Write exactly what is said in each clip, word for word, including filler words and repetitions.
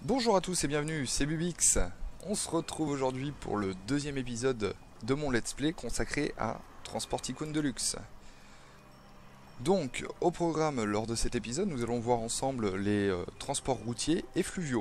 Bonjour à tous et bienvenue, c'est Bubix. On se retrouve aujourd'hui pour le deuxième épisode de mon let's play consacré à Transport Tycoon Deluxe. Donc, au programme lors de cet épisode, nous allons voir ensemble les euh, transports routiers et fluviaux.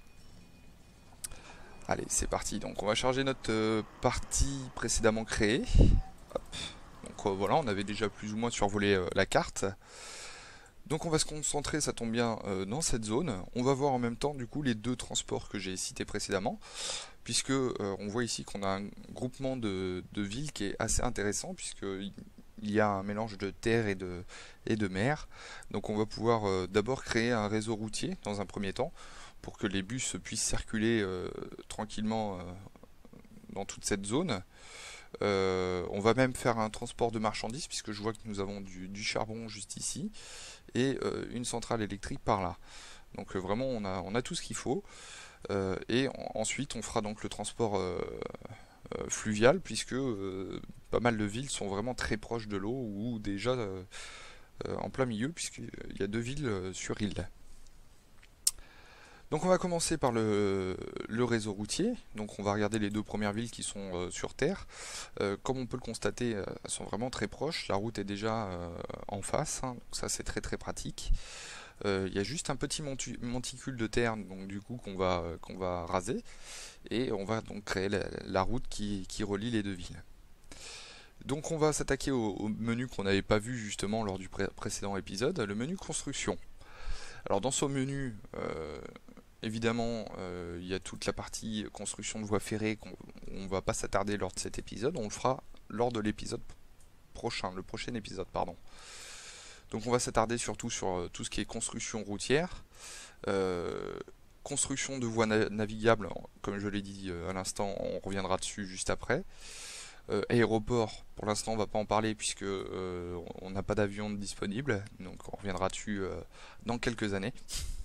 Allez, c'est parti. Donc, on va charger notre euh, partie précédemment créée. Hop. Donc euh, voilà, on avait déjà plus ou moins survolé euh, la carte. Donc on va se concentrer, ça tombe bien, euh, dans cette zone. On va voir en même temps du coup les deux transports que j'ai cités précédemment, puisque euh, on voit ici qu'on a un groupement de, de villes qui est assez intéressant, puisqu'il y a un mélange de terre et de, et de mer. Donc on va pouvoir euh, d'abord créer un réseau routier dans un premier temps, pour que les bus puissent circuler euh, tranquillement euh, dans toute cette zone. Euh, on va même faire un transport de marchandises, puisque je vois que nous avons du, du charbon juste ici et euh, une centrale électrique par là. Donc euh, vraiment on a, on a tout ce qu'il faut. Euh, et en, ensuite on fera donc le transport euh, euh, fluvial, puisque euh, pas mal de villes sont vraiment très proches de l'eau ou déjà euh, euh, en plein milieu, puisqu'il y a deux villes euh, sur île. Donc on va commencer par le, le réseau routier. Donc on va regarder les deux premières villes qui sont euh, sur terre. Euh, comme on peut le constater, euh, elles sont vraiment très proches. La route est déjà euh, en face, hein, donc ça c'est très très pratique. Euh, Il y a juste un petit montu- monticule de terre, donc du coup qu'on va euh, qu'on va raser, et on va donc créer la, la route qui, qui relie les deux villes. Donc on va s'attaquer au, au menu qu'on n'avait pas vu justement lors du pré- précédent épisode, le menu construction. Alors dans ce menu, euh, évidemment, euh, il y a toute la partie construction de voies ferrées qu'on on va pas s'attarder lors de cet épisode, on le fera lors de l'épisode prochain, le prochain épisode, pardon. Donc on va s'attarder surtout sur euh, tout ce qui est construction routière, euh, construction de voies na navigables, comme je l'ai dit euh, à l'instant, on reviendra dessus juste après. Euh, aéroport, pour l'instant on va pas en parler puisque euh, on n'a pas d'avion disponible, donc on reviendra dessus euh, dans quelques années.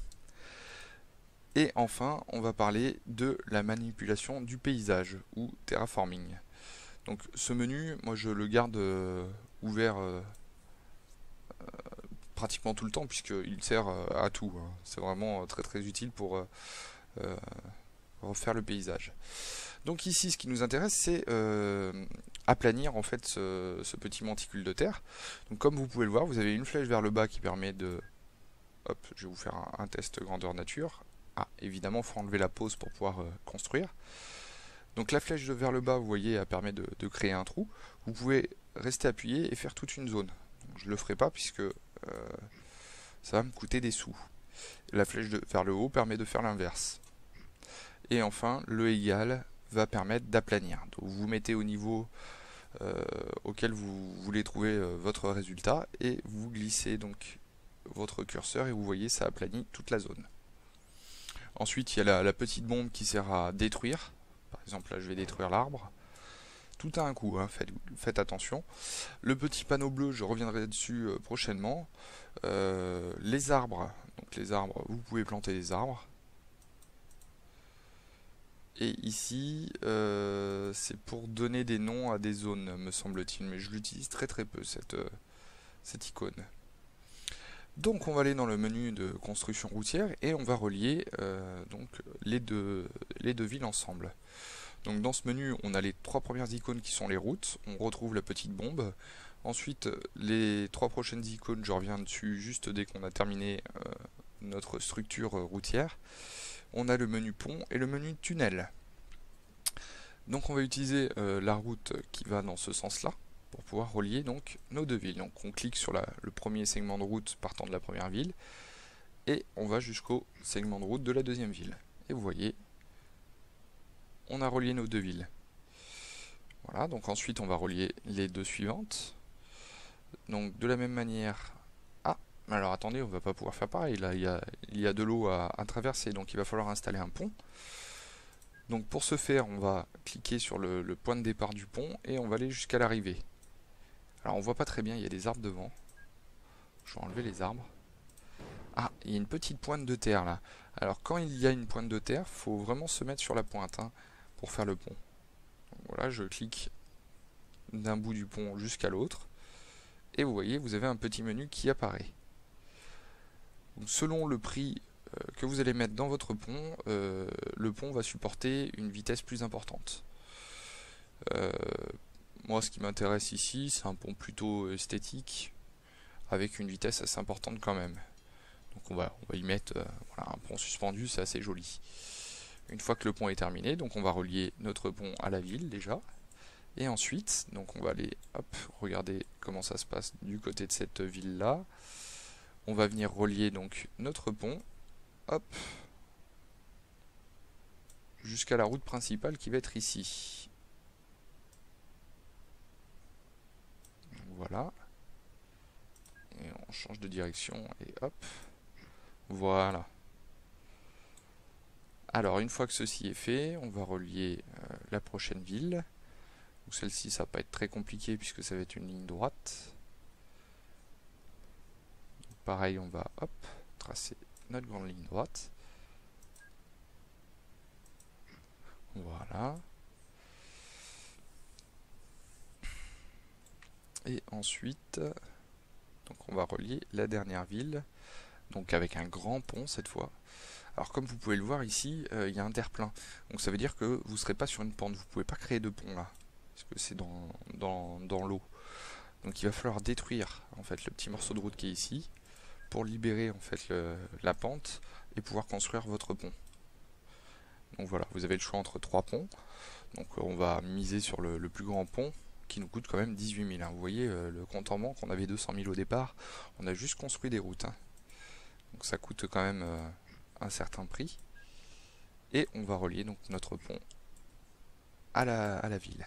Et enfin, on va parler de la manipulation du paysage, ou terraforming. Donc ce menu, moi je le garde euh, ouvert euh, pratiquement tout le temps, puisqu'il sert euh, à tout, hein. C'est vraiment euh, très très utile pour euh, euh, refaire le paysage. Donc ici, ce qui nous intéresse, c'est euh, aplanir en fait ce, ce petit monticule de terre. Donc comme vous pouvez le voir, vous avez une flèche vers le bas qui permet de... Hop, je vais vous faire un, un test grandeur nature. Ah, évidemment, il faut enlever la pause pour pouvoir euh, construire. Donc la flèche de vers le bas, vous voyez, elle permet de, de créer un trou. Vous pouvez rester appuyé et faire toute une zone. Donc, je ne le ferai pas puisque euh, ça va me coûter des sous. La flèche de, vers le haut permet de faire l'inverse. Et enfin, le égal va permettre d'aplanir. Donc vous mettez au niveau euh, auquel vous voulez trouver euh, votre résultat et vous glissez donc votre curseur et vous voyez ça aplanit toute la zone. Ensuite, il y a la, la petite bombe qui sert à détruire. Par exemple, là je vais détruire l'arbre. Tout a un coût, hein, faites, faites attention. Le petit panneau bleu, je reviendrai dessus euh, prochainement. Euh, les arbres, donc les arbres, vous pouvez planter des arbres. Et ici, euh, c'est pour donner des noms à des zones, me semble-t-il, mais je l'utilise très très peu, cette, euh, cette icône. Donc on va aller dans le menu de construction routière et on va relier euh, donc les deux, les deux villes ensemble. Donc dans ce menu, on a les trois premières icônes qui sont les routes, on retrouve la petite bombe. Ensuite, les trois prochaines icônes, je reviens dessus juste dès qu'on a terminé euh, notre structure routière. On a le menu pont et le menu tunnel. Donc on va utiliser euh, la route qui va dans ce sens-là pour pouvoir relier donc nos deux villes. Donc on clique sur la, le premier segment de route partant de la première ville et on va jusqu'au segment de route de la deuxième ville. Et vous voyez, on a relié nos deux villes. Voilà, donc ensuite on va relier les deux suivantes. Donc de la même manière... Ah, alors attendez, on va pas pouvoir faire pareil, là il y a, il y a de l'eau à, à traverser, donc il va falloir installer un pont. Donc pour ce faire, on va cliquer sur le, le point de départ du pont et on va aller jusqu'à l'arrivée. Alors on voit pas très bien, il y a des arbres devant. Je vais enlever les arbres. Ah, il y a une petite pointe de terre là. Alors quand il y a une pointe de terre, il faut vraiment se mettre sur la pointe hein, pour faire le pont. Donc voilà, je clique d'un bout du pont jusqu'à l'autre. Et vous voyez, vous avez un petit menu qui apparaît. Donc selon le prix que vous allez mettre dans votre pont, euh, le pont va supporter une vitesse plus importante. Euh, moi, ce qui m'intéresse ici, c'est un pont plutôt esthétique, avec une vitesse assez importante quand même. Donc on va, on va y mettre euh, voilà, un pont suspendu, c'est assez joli. Une fois que le pont est terminé, donc on va relier notre pont à la ville déjà. Et ensuite, donc on va aller, hop, regarder comment ça se passe du côté de cette ville-là. On va venir relier donc notre pont, hop, jusqu'à la route principale qui va être ici. Voilà. Et on change de direction et hop. Voilà. Alors une fois que ceci est fait, on va relier euh, la prochaine ville. Celle-ci, ça va pas être très compliqué puisque ça va être une ligne droite. Pareil, on va hop, tracer notre grande ligne droite. Voilà. Et ensuite, donc on va relier la dernière ville, donc avec un grand pont cette fois. Alors comme vous pouvez le voir ici, euh, il y a un terre-plein. Donc ça veut dire que vous ne serez pas sur une pente, vous ne pouvez pas créer de pont là, parce que c'est dans, dans, dans l'eau. Donc il va falloir détruire en fait le petit morceau de route qui est ici, pour libérer en fait le, la pente et pouvoir construire votre pont. Donc voilà, vous avez le choix entre trois ponts. Donc on va miser sur le, le plus grand pont qui nous coûte quand même dix-huit mille. Hein. Vous voyez euh, le compte en banque, on avait deux cent mille au départ, on a juste construit des routes. Hein. Donc ça coûte quand même euh, un certain prix. Et on va relier donc notre pont à la, à la ville.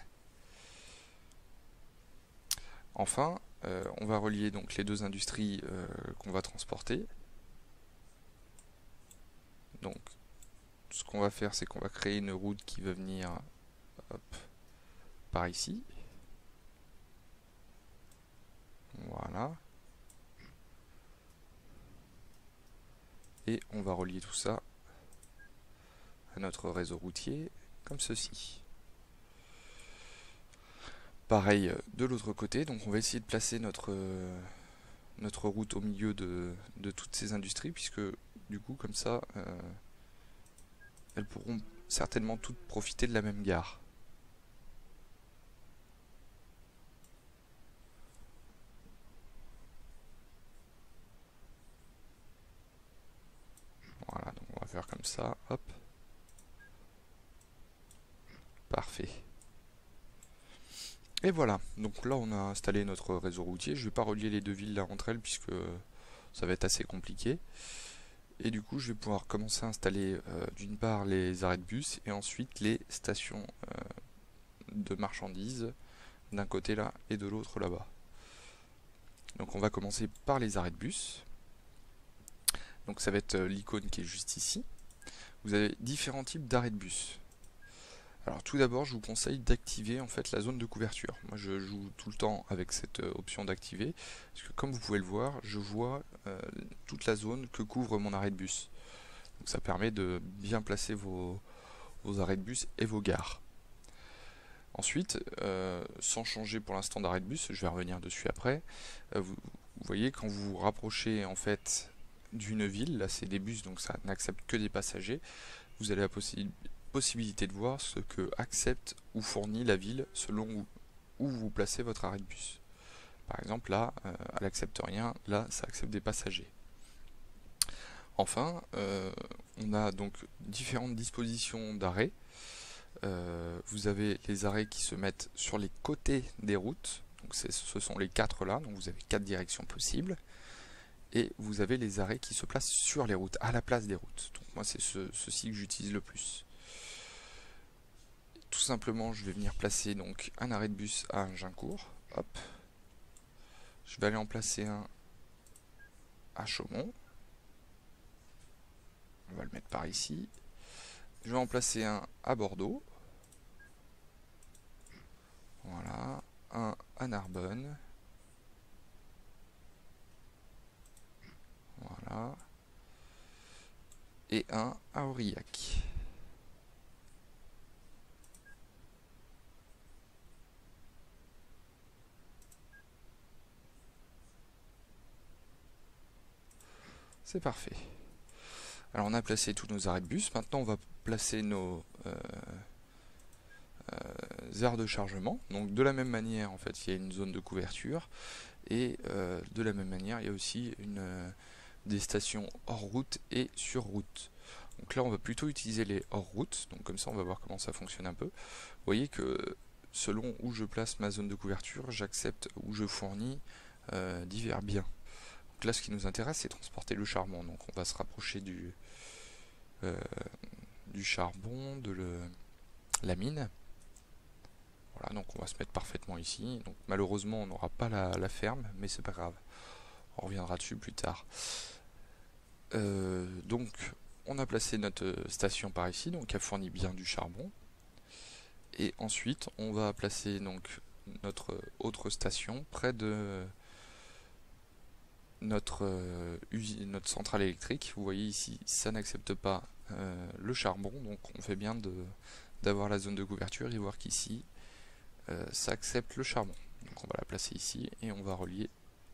Enfin, euh, on va relier donc les deux industries euh, qu'on va transporter. Donc ce qu'on va faire, c'est qu'on va créer une route qui va venir hop, par ici. Voilà. Et on va relier tout ça à notre réseau routier, comme ceci. Pareil de l'autre côté, donc on va essayer de placer notre, euh, notre route au milieu de, de toutes ces industries, puisque du coup, comme ça, euh, elles pourront certainement toutes profiter de la même gare. Voilà, donc on va faire comme ça, hop. Parfait. Et voilà, donc là on a installé notre réseau routier. Je ne vais pas relier les deux villes là entre elles puisque ça va être assez compliqué. Et du coup je vais pouvoir commencer à installer euh, d'une part les arrêts de bus et ensuite les stations euh, de marchandises d'un côté là et de l'autre là-bas. Donc on va commencer par les arrêts de bus. Donc ça va être l'icône qui est juste ici. Vous avez différents types d'arrêts de bus. Alors tout d'abord, je vous conseille d'activer en fait la zone de couverture. Moi, je joue tout le temps avec cette euh, option d'activer, parce que comme vous pouvez le voir, je vois euh, toute la zone que couvre mon arrêt de bus. Donc ça permet de bien placer vos, vos arrêts de bus et vos gares. Ensuite, euh, sans changer pour l'instant d'arrêt de bus, je vais revenir dessus après. Euh, vous, vous voyez, quand vous vous rapprochez en fait d'une ville, là c'est des bus, donc ça n'accepte que des passagers. Vous avez la possibilité possibilité de voir ce que accepte ou fournit la ville selon où, où vous placez votre arrêt de bus. Par exemple là, euh, elle n'accepte rien, là ça accepte des passagers. Enfin, euh, on a donc différentes dispositions d'arrêt. Euh, vous avez les arrêts qui se mettent sur les côtés des routes, donc ce sont les quatre là, donc vous avez quatre directions possibles. Et vous avez les arrêts qui se placent sur les routes, à la place des routes. Donc moi c'est ce, ceci que j'utilise le plus. Tout simplement, je vais venir placer donc un arrêt de bus à Agincourt. Hop. Je vais aller en placer un à Chaumont. On va le mettre par ici. Je vais en placer un à Bordeaux. Voilà. Un à Narbonne. Voilà. Et un à Aurillac. C'est parfait. Alors on a placé tous nos arrêts de bus, maintenant on va placer nos euh, euh, aires de chargement. Donc de la même manière, en fait, il y a une zone de couverture, et euh, de la même manière, il y a aussi une, euh, des stations hors route et sur route. Donc là on va plutôt utiliser les hors route, donc comme ça on va voir comment ça fonctionne un peu. Vous voyez que selon où je place ma zone de couverture, j'accepte où je fournis euh, divers biens. Donc là ce qui nous intéresse c'est transporter le charbon, donc on va se rapprocher du, euh, du charbon, de le, la mine. Voilà, donc on va se mettre parfaitement ici. Donc malheureusement on n'aura pas la, la ferme, mais c'est pas grave, on reviendra dessus plus tard. Euh, donc on a placé notre station par ici, donc elle fournit bien du charbon. Et ensuite on va placer donc notre autre station près de notre euh, usine, notre centrale électrique. Vous voyez ici, ça n'accepte pas euh, le charbon, donc on fait bien de d'avoir la zone de couverture et voir qu'ici euh, ça accepte le charbon. Donc on va la placer ici et on va relier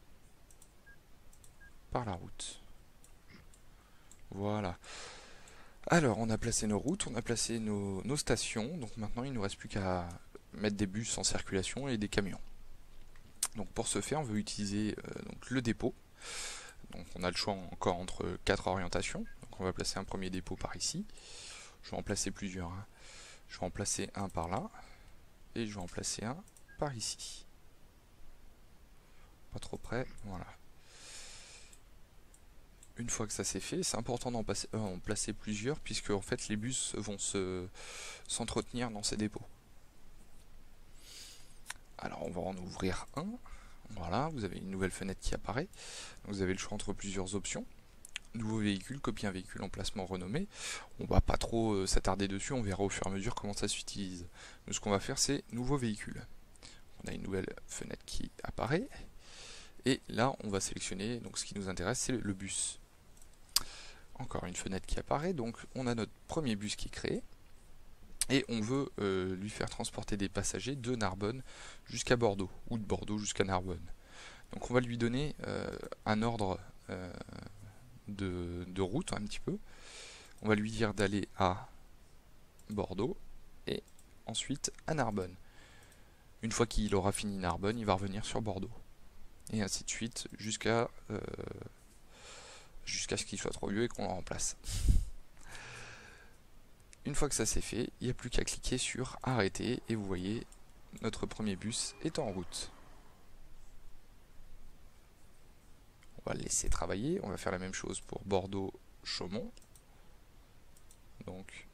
par la route. Voilà. Alors on a placé nos routes, on a placé nos, nos stations, donc maintenant il ne nous reste plus qu'à mettre des bus en circulation et des camions. Donc pour ce faire on veut utiliser euh, donc le dépôt. Donc on a le choix encore entre quatre orientations. Donc on va placer un premier dépôt par ici. Je vais en placer plusieurs. Hein. Je vais en placer un par là. Et je vais en placer un par ici. Pas trop près, voilà. Une fois que ça c'est fait, c'est important d'en euh, en placer plusieurs, puisque en fait les bus vont se s'entretenir dans ces dépôts. Alors on va en ouvrir un. Voilà, vous avez une nouvelle fenêtre qui apparaît. Vous avez le choix entre plusieurs options. Nouveau véhicule, copier un véhicule, emplacement renommé. On va pas trop euh, s'attarder dessus, on verra au fur et à mesure comment ça s'utilise. Nous ce qu'on va faire c'est nouveau véhicule. On a une nouvelle fenêtre qui apparaît. Et là on va sélectionner, donc ce qui nous intéresse c'est le bus. Encore une fenêtre qui apparaît, donc on a notre premier bus qui est créé. Et on veut euh, lui faire transporter des passagers de Narbonne jusqu'à Bordeaux, ou de Bordeaux jusqu'à Narbonne. Donc on va lui donner euh, un ordre euh, de, de route un petit peu. On va lui dire d'aller à Bordeaux et ensuite à Narbonne. Une fois qu'il aura fini Narbonne, il va revenir sur Bordeaux. Et ainsi de suite jusqu'à euh, jusqu'à ce qu'il soit trop vieux et qu'on le remplace. Une fois que ça c'est fait, il n'y a plus qu'à cliquer sur arrêter et vous voyez notre premier bus est en route. On va le laisser travailler, on va faire la même chose pour Bordeaux-Chaumont. Donc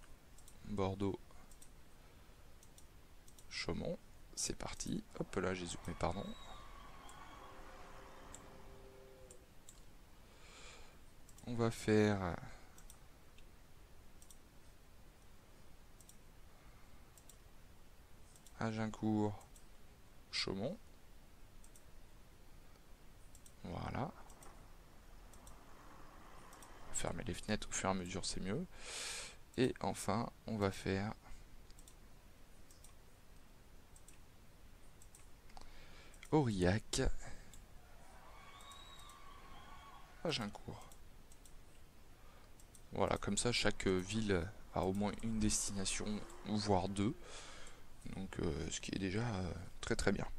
Bordeaux-Chaumont, c'est parti. Hop là j'ai zoomé, pardon. On va faire Agincourt, Chaumont. Voilà. Fermer les fenêtres au fur et à mesure, c'est mieux. Et enfin, on va faire Aurillac, Agincourt. Voilà, comme ça, chaque ville a au moins une destination, voire deux. Donc, euh, ce qui est déjà euh, très très bien.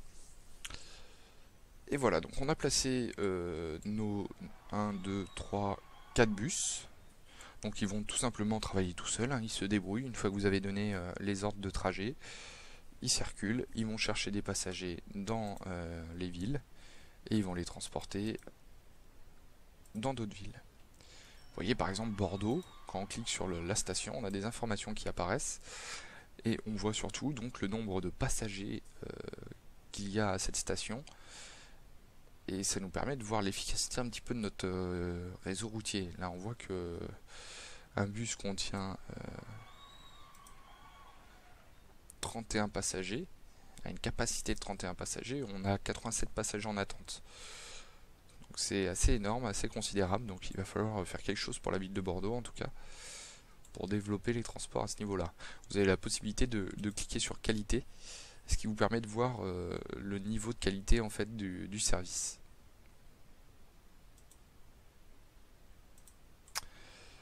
Et voilà, donc on a placé euh, nos un, deux, trois, quatre bus. Donc ils vont tout simplement travailler tout seuls, hein, ils se débrouillent. Une fois que vous avez donné euh, les ordres de trajet, ils circulent, ils vont chercher des passagers dans euh, les villes et ils vont les transporter dans d'autres villes. Vous voyez par exemple Bordeaux, quand on clique sur le, la station, on a des informations qui apparaissent et on voit surtout donc le nombre de passagers euh, qu'il y a à cette station. Et ça nous permet de voir l'efficacité un petit peu de notre euh, réseau routier. Là on voit que un bus contient euh, trente et un passagers, a une capacité de trente et un passagers, on a quatre-vingt-sept passagers en attente. Donc c'est assez énorme, assez considérable, donc il va falloir faire quelque chose pour la ville de Bordeaux en tout cas, pour développer les transports à ce niveau-là. Vous avez la possibilité de, de cliquer sur qualité, ce qui vous permet de voir euh, le niveau de qualité en fait du, du service.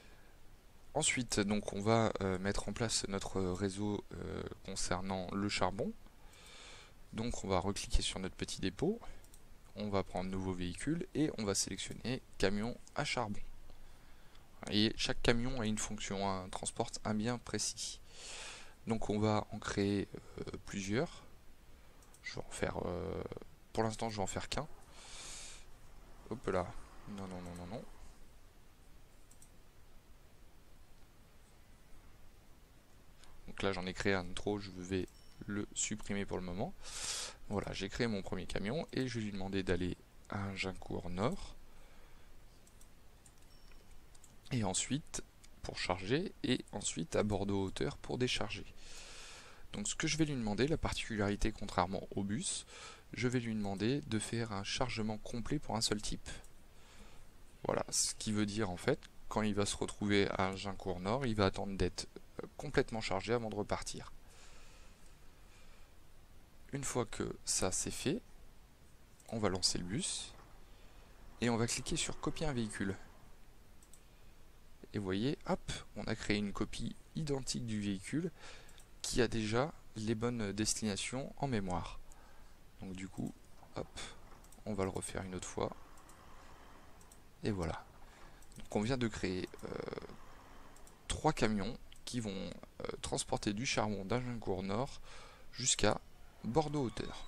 Ensuite, donc, on va euh, mettre en place notre réseau euh, concernant le charbon. Donc on va recliquer sur notre petit dépôt, on va prendre nouveau véhicule et on va sélectionner camion à charbon. Et chaque camion a une fonction, hein, transporte un bien précis. Donc on va en créer euh, plusieurs. Je vais en faire, euh, pour l'instant je vais en faire qu'un. Hop là, non non non non non. Donc là j'en ai créé un de trop, je vais le supprimer pour le moment. Voilà, j'ai créé mon premier camion et je vais lui demander d'aller à Agincourt Nord. Et ensuite pour charger et ensuite à Bordeaux-Hauteur pour décharger. Donc ce que je vais lui demander, la particularité contrairement au bus, je vais lui demander de faire un chargement complet pour un seul type. Voilà, ce qui veut dire en fait, quand il va se retrouver à Agincourt Nord, il va attendre d'être complètement chargé avant de repartir. Une fois que ça c'est fait, on va lancer le bus et on va cliquer sur copier un véhicule. Et vous voyez, hop, on a créé une copie identique du véhicule qui a déjà les bonnes destinations en mémoire. Donc du coup, hop, on va le refaire une autre fois. Et voilà. Donc on vient de créer euh, trois camions qui vont euh, transporter du charbon d'Agincourt Nord jusqu'à Bordeaux-Hauteur.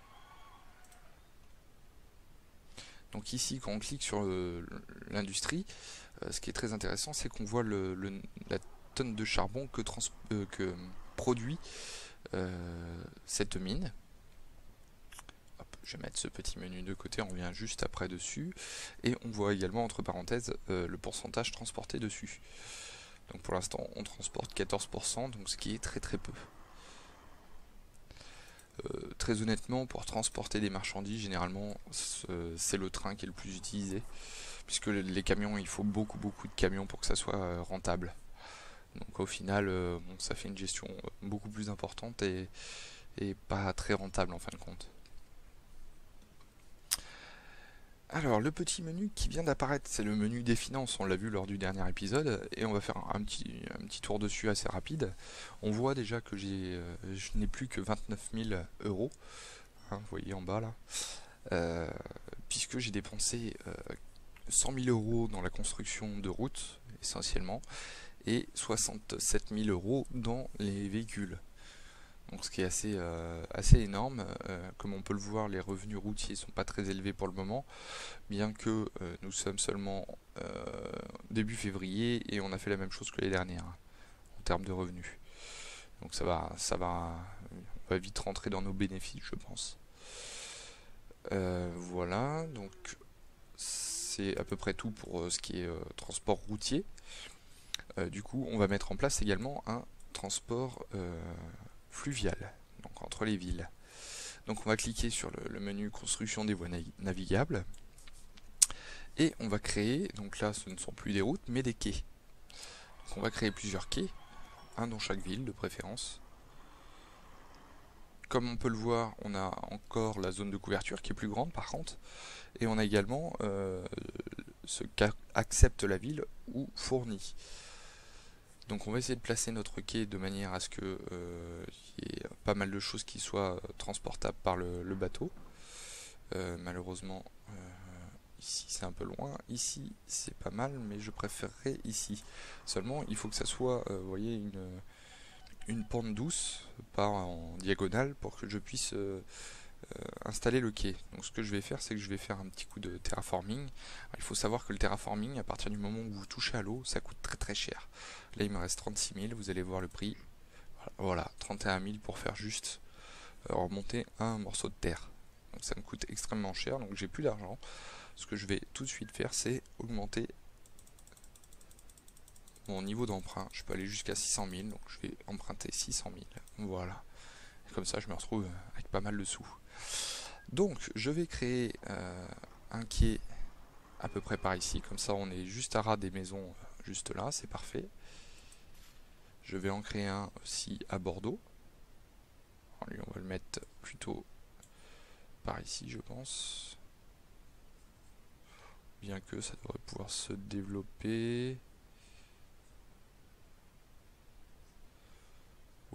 Donc ici, quand on clique sur l'industrie, euh, ce qui est très intéressant, c'est qu'on voit le, le, la tonne de charbon que, trans, euh, que produit euh, cette mine. Hop, je vais mettre ce petit menu de côté, on revient juste après dessus. Et on voit également, entre parenthèses, euh, le pourcentage transporté dessus. Donc pour l'instant, on transporte quatorze pour cent, donc ce qui est très très peu. Euh, très honnêtement, pour transporter des marchandises, généralement, c'est le train qui est le plus utilisé. Puisque les camions, il faut beaucoup beaucoup de camions pour que ça soit euh, rentable. Donc au final, euh, bon, ça fait une gestion beaucoup plus importante et, et pas très rentable en fin de compte. Alors, le petit menu qui vient d'apparaître, c'est le menu des finances, on l'a vu lors du dernier épisode, et on va faire un petit, un petit tour dessus assez rapide. On voit déjà que j'ai, euh, je n'ai plus que vingt-neuf mille euros, hein, vous voyez en bas là, euh, puisque j'ai dépensé euh, cent mille euros dans la construction de routes, essentiellement, et soixante-sept mille euros dans les véhicules. Donc ce qui est assez, euh, assez énorme. Euh, comme on peut le voir, les revenus routiers sont pas très élevés pour le moment, bien que euh, nous sommes seulement euh, début février et on a fait la même chose que l'année dernière hein, en termes de revenus. Donc ça va, ça va, on va vite rentrer dans nos bénéfices, je pense. Euh, voilà, donc c'est à peu près tout pour euh, ce qui est euh, transport routier. Euh, du coup, on va mettre en place également un transport euh, fluvial, donc entre les villes. Donc on va cliquer sur le, le menu construction des voies navigables et on va créer, donc là ce ne sont plus des routes mais des quais. Donc on va créer plusieurs quais, un dans chaque ville de préférence. Comme on peut le voir, on a encore la zone de couverture qui est plus grande par contre, et on a également euh, ce qu'accepte la ville ou fournit. Donc on va essayer de placer notre quai de manière à ce que euh, y ait pas mal de choses qui soient transportables par le, le bateau. Euh, malheureusement, euh, ici c'est un peu loin, ici c'est pas mal, mais je préférerais ici. Seulement, il faut que ça soit, euh, vous voyez, une, une pente douce, pas en diagonale, pour que je puisse euh, euh, installer le quai. Donc ce que je vais faire, c'est que je vais faire un petit coup de terraforming. Alors, il faut savoir que le terraforming, à partir du moment où vous touchez à l'eau, ça coûte très très cher. Là, il me reste trente-six mille, vous allez voir le prix. Voilà, trente et un mille pour faire juste euh, remonter un morceau de terre. Donc ça me coûte extrêmement cher, donc j'ai plus d'argent. Ce que je vais tout de suite faire, c'est augmenter mon niveau d'emprunt. Je peux aller jusqu'à six cent mille, donc je vais emprunter six cent mille. Voilà. Et comme ça, je me retrouve avec pas mal de sous. Donc, je vais créer euh, un quai à peu près par ici. Comme ça, on est juste à ras des maisons, juste là, c'est parfait. Je vais en créer un aussi à Bordeaux. Alors, lui, on va le mettre plutôt par ici, je pense. Bien que ça devrait pouvoir se développer.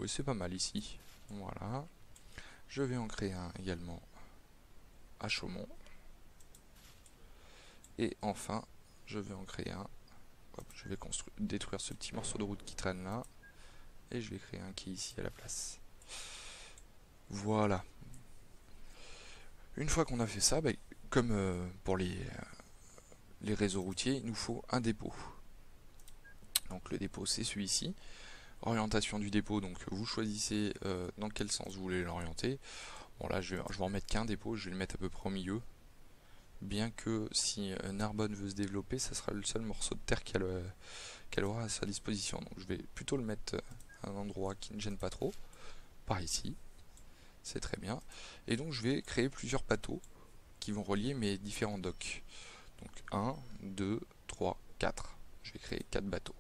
Oui, c'est pas mal ici. Voilà. Je vais en créer un également à Chaumont. Et enfin, je vais en créer un. Hop, je vais détruire ce petit morceau de route qui traîne là. Et je vais créer un qui est ici à la place. Voilà. Une fois qu'on a fait ça, bah, comme euh, pour les, euh, les réseaux routiers, il nous faut un dépôt. Donc le dépôt, c'est celui-ci. Orientation du dépôt, donc vous choisissez euh, dans quel sens vous voulez l'orienter. Bon là, je vais, je vais en mettre qu'un dépôt, je vais le mettre à peu près au milieu. Bien que si euh, Narbonne veut se développer, ça sera le seul morceau de terre qu'elle euh, qu'elle aura à sa disposition. Donc je vais plutôt le mettre à un endroit qui ne gêne pas trop, par ici. C'est très bien. Et donc je vais créer plusieurs bateaux qui vont relier mes différents docks. Donc un, deux, trois, quatre. Je vais créer quatre bateaux.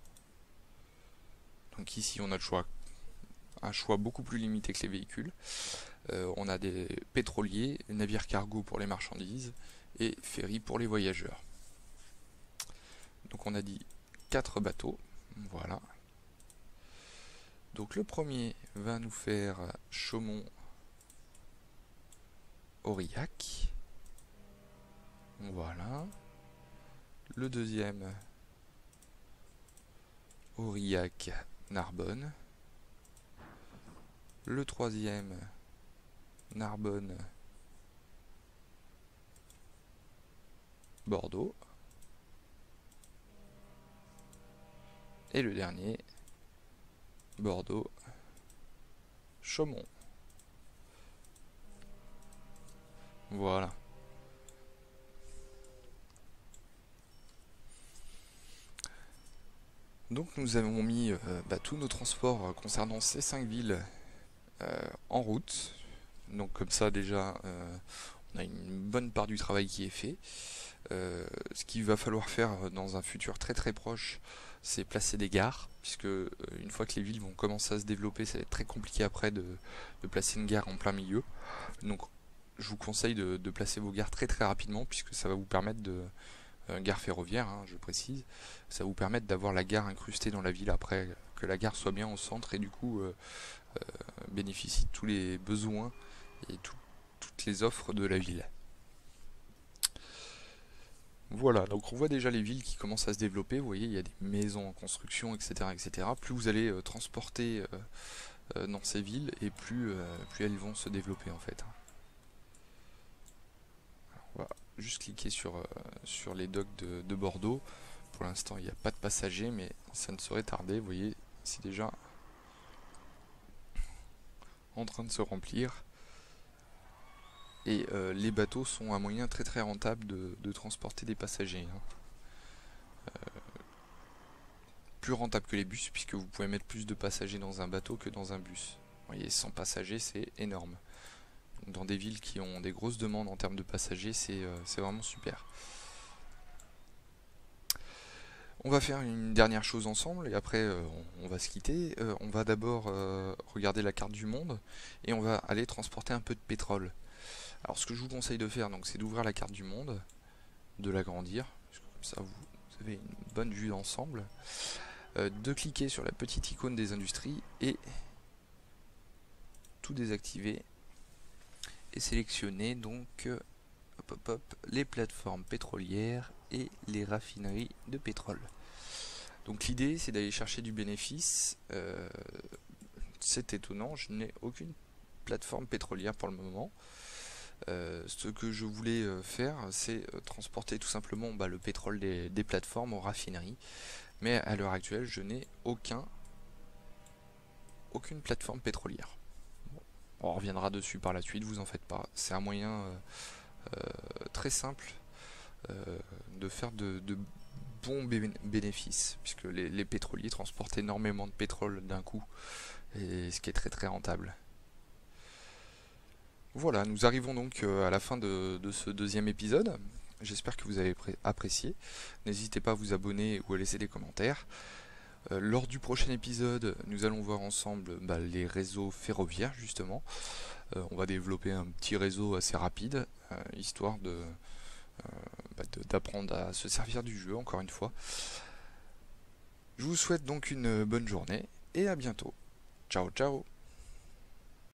Donc ici on a le choix, un choix beaucoup plus limité que les véhicules. Euh, on a des pétroliers, navires cargo pour les marchandises et ferry pour les voyageurs. Donc on a dit quatre bateaux. Voilà. Donc le premier va nous faire Chaumont Aurillac. Voilà. Le deuxième Aurillac Narbonne. Le troisième Narbonne Bordeaux. Et le dernier Bordeaux Chaumont. Voilà. Donc nous avons mis euh, bah, tous nos transports euh, concernant ces cinq villes euh, en route. Donc comme ça déjà euh, on a une bonne part du travail qui est fait. Euh, ce qu'il va falloir faire dans un futur très très proche, c'est placer des gares, puisque euh, une fois que les villes vont commencer à se développer, ça va être très compliqué après de, de placer une gare en plein milieu. Donc je vous conseille de, de placer vos gares très très rapidement, puisque ça va vous permettre de... Euh, gare ferroviaire, hein, je précise, ça va vous permettre d'avoir la gare incrustée dans la ville après, que la gare soit bien au centre et du coup euh, euh, bénéficie de tous les besoins et tout, toutes les offres de la ville. Voilà, donc on voit déjà les villes qui commencent à se développer, vous voyez, il y a des maisons en construction, et cetera et cetera. Plus vous allez euh, transporter euh, euh, dans ces villes, et plus, euh, plus elles vont se développer en fait. Alors, on va juste cliquer sur, euh, sur les docks de, de Bordeaux. Pour l'instant, il n'y a pas de passagers, mais ça ne saurait tarder. Vous voyez, c'est déjà en train de se remplir. Et euh, les bateaux sont un moyen très très rentable de, de transporter des passagers. Hein. Euh, plus rentable que les bus, puisque vous pouvez mettre plus de passagers dans un bateau que dans un bus. Vous voyez, cent passagers, c'est énorme. Donc, dans des villes qui ont des grosses demandes en termes de passagers, c'est euh, c'est vraiment super. On va faire une dernière chose ensemble et après euh, on, on va se quitter. Euh, on va d'abord euh, regarder la carte du monde et on va aller transporter un peu de pétrole. Alors ce que je vous conseille de faire, donc, c'est d'ouvrir la carte du monde, de l'agrandir, comme ça vous, vous avez une bonne vue d'ensemble, euh, de cliquer sur la petite icône des industries et tout désactiver et sélectionner donc euh, hop, hop, hop, les plateformes pétrolières et les raffineries de pétrole. Donc l'idée c'est d'aller chercher du bénéfice. Euh, c'est étonnant, je n'ai aucune plateforme pétrolière pour le moment. Euh, ce que je voulais euh, faire, c'est euh, transporter tout simplement bah, le pétrole des, des plateformes aux raffineries. Mais à l'heure actuelle, je n'ai aucun, aucune plateforme pétrolière. Bon, on reviendra dessus par la suite, vous en faites pas. C'est un moyen euh, euh, très simple euh, de faire de, de bons bénéfices, puisque les, les pétroliers transportent énormément de pétrole d'un coup, et ce qui est très très rentable. Voilà, nous arrivons donc à la fin de, de ce deuxième épisode. J'espère que vous avez apprécié. N'hésitez pas à vous abonner ou à laisser des commentaires. Euh, lors du prochain épisode, nous allons voir ensemble bah, les réseaux ferroviaires, justement. Euh, on va développer un petit réseau assez rapide, euh, histoire de, euh, bah, d'apprendre à se servir du jeu, encore une fois. Je vous souhaite donc une bonne journée et à bientôt. Ciao ciao.